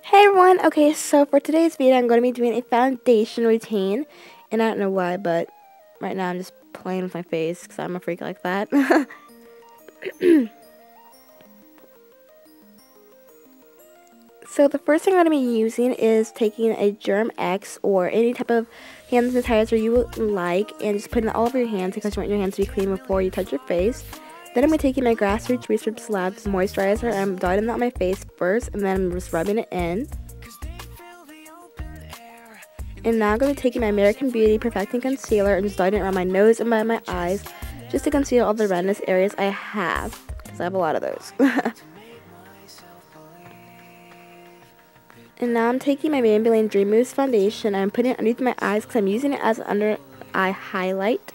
Hey everyone, okay, so for today's video I'm going to be doing a foundation routine, and I don't know why, but right now I'm just playing with my face because I'm a freak like that. So the first thing I'm going to be using is taking a Germ X or any type of hand sanitizer you would like and just putting it all over your hands because you want your hands to be clean before you touch your face. Then I'm going to be taking my Grassroots Research Labs moisturizer and I'm dotting that on my face first and then I'm just rubbing it in. And now I'm going to be taking my American Beauty Perfecting Concealer and just dotting it around my nose and by my eyes just to conceal all the redness areas I have, because I have a lot of those. And now I'm taking my Maybelline Dream Mousse foundation and I'm putting it underneath my eyes because I'm using it as an under eye highlight.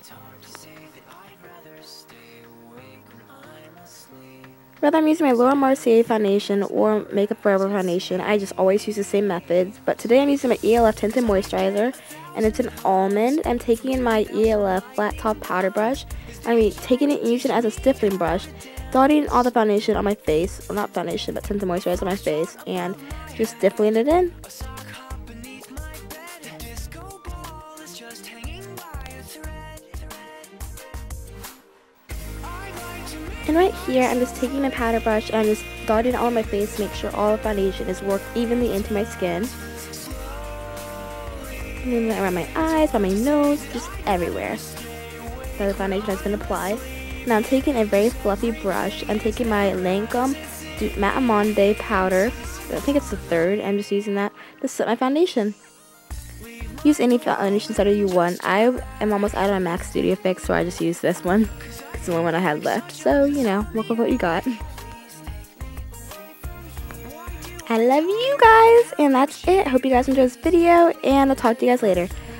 Whether I'm using my Laura Mercier foundation or Makeup Forever foundation, I just always use the same methods. But today I'm using my ELF tinted moisturizer, and it's an almond. I'm taking my ELF flat top powder brush. I'm taking it and using it as a stippling brush, dotting all the foundation on my face, well, not foundation, but tinted moisturizer on my face, and just stippling it in. And right here, I'm just taking my powder brush and I'm just dotting it all on my face to make sure all the foundation is worked evenly into my skin. And then around my eyes, on my nose, just everywhere. So the foundation has been applied. Now I'm taking a very fluffy brush. I'm taking my Lancome Matte Monde powder. I think it's the third. I'm just using that to set my foundation. Use any foundation setter you want. I am almost out of my MAC Studio Fix, so I just used this one. It's the only one I had left. So, you know, work with what you got. I love you guys, and that's it. Hope you guys enjoyed this video, and I'll talk to you guys later.